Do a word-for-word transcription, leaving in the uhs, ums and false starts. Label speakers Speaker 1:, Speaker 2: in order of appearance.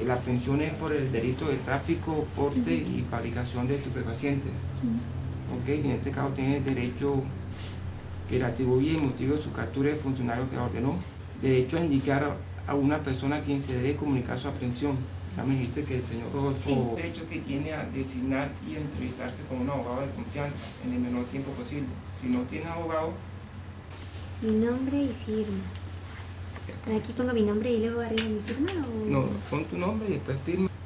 Speaker 1: la aprehensión es por el delito de tráfico, porte uh-huh. y fabricación de estupefacientes. Uh-huh. Okay, en este caso tiene derecho que le atribuye el motivo de su captura el funcionario que la ordenó, derecho a indicar a, a una persona a quien se debe comunicar su aprehensión. Ya me dijiste que el señor Rodolfo, sí. derecho que tiene a designar y a entrevistarse con un abogado de confianza en el menor tiempo posible. Si no tiene abogado...
Speaker 2: Mi nombre y firma. ¿Aquí pongo mi nombre y luego arriba mi firma? O...
Speaker 1: No, pon tu nombre y después firma.